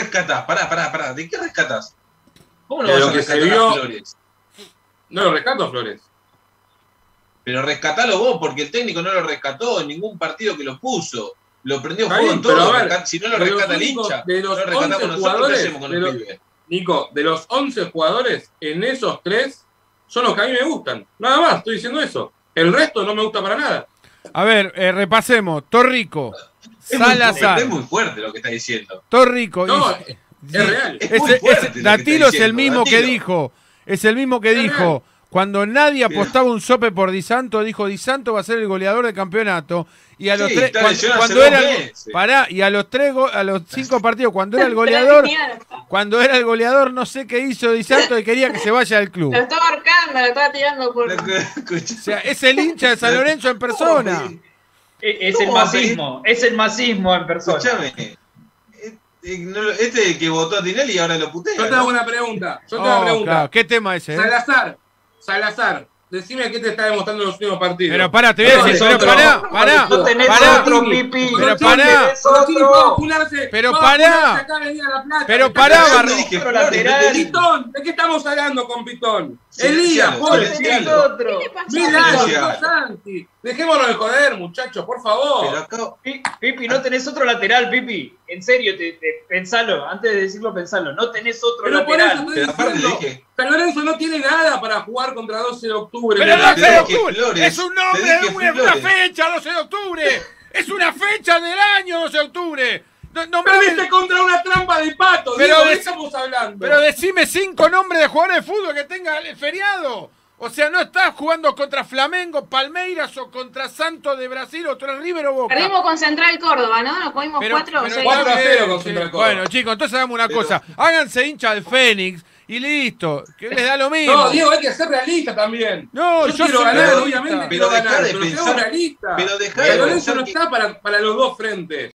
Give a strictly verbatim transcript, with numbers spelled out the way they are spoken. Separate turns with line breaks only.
rescatás? Pará, pará, pará. ¿De qué rescatás?
¿Cómo no
De
vas
lo
a
que se
rescatar
vio-
a Flores?
No lo rescato, Flores.
Pero rescatalo vos, porque el técnico no lo rescató en ningún partido que lo puso. Lo prendió
Está
fuego
bien,
en todo.
pero a ver,
Rescat- si no lo
de los
rescata el
únicos-
hincha,
de
no
los
lo rescatamos
once
nosotros, ¿qué
jugadores,
hacemos con
de
el
los-
pibe?
Nico, de los once jugadores, en esos tres son los que a mí me gustan. Nada más, estoy diciendo eso. El resto no me gusta para nada.
A ver, eh, repasemos. Torrico,
Es muy,
Salazar,
fuerte, es muy fuerte lo que está diciendo.
Torrico.
No,
y-
es real.
Es
Ese-
muy fuerte
ese-
lo que
Datilo
está
es el
diciendo,
mismo que
Datilo.
dijo, es el mismo que
Es
dijo,
real.
cuando nadie
Pero-
apostaba un sope por Di Santo, dijo Di Santo va a ser el goleador del campeonato. Y a los
Sí,
tres,
está
cuando,
lesionado
cuando
hace
era,
dos
el-
meses.
pará, y a los tres, go- a los cinco partidos, cuando era el goleador, cuando era el goleador, no sé qué hizo Di Santo y quería que se vaya del club.
Lo estaba ahorcando, lo estaba tirando por...
O sea, es el hincha de San Lorenzo en persona.
Es, es el
¿Cómo va a pedir?
masismo, es el masismo en persona.
Escuchame. Eh, eh, no lo- Este es el que votó a Tinelli y ahora lo putea.
Yo te
¿no?
hago una pregunta. Yo te hago
Oh,
una pregunta.
claro, ¿qué tema ese? eh?
Salazar, Salazar, decime qué te está demostrando en los últimos partidos.
Pero pará, te voy a
No,
decir,
es
pero
otro.
pará, pará,
No tenés
pará.
otro, Pipi.
Pero
No
pará.
tenés
Rocchini va a
otro.
vacunarse,
Pero
va a
pará.
vacunarse acá, venía a La Plata.
Pero
Está
pará,
cagando.
Barro-
Yo dije
Otro
Flores, no
lateral.
te dije-
Pitón, ¿de qué estamos hablando con Pitón?
Silencialo,
Elías, pobre
silencialo.
chico.
Otro.
¿Qué le pasó?
Mil
Silencialo.
años, Santi. Dejémonos de joder, muchachos, por favor.
Pero acá,
Pi- Pipi, no tenés otro lateral, Pipi. En serio, te, te- pensalo. Antes de decirlo, pensalo. No tenés otro
Pero por eso
lateral.
estoy
pero aparte
diciendo,
dije,
San Lorenzo no tiene nada para jugar contra doce de octubre.
Pero
Mirá,
no
te
sé de
dije
octubre,
Flores,
es un nombre,
te dije
es una, una
Flores.
fecha, doce de octubre. Es una fecha del año, doce de octubre. No, no me-
Perdiste contra una trampa de pato.
Pero
Diego, ¿de
de-
qué estamos hablando?
Pero decime cinco nombres de jugadores de fútbol que tenga el feriado. O sea, no estás jugando contra Flamengo, Palmeiras o contra Santos de Brasil o contra River o Boca.
Perdimos con Central Córdoba, ¿no? Nos comimos
Pero-
cuatro o
pero
seis.
cuatro a
está
cero
bien,
con
sí.
Central Córdoba.
Bueno, chicos, entonces hagamos una
Pero-
cosa. Háganse hincha del Fénix y listo. Que les da lo mismo.
No, Diego, hay que ser realista también.
No,
yo,
yo
quiero
soy
ganar,
realista.
obviamente
Pero
quiero
dejá
ganar,
de
pero
pensar-
seamos realistas.
pero dejá
San
de
Lorenzo
pensar
no
que-
está para, para los dos frentes.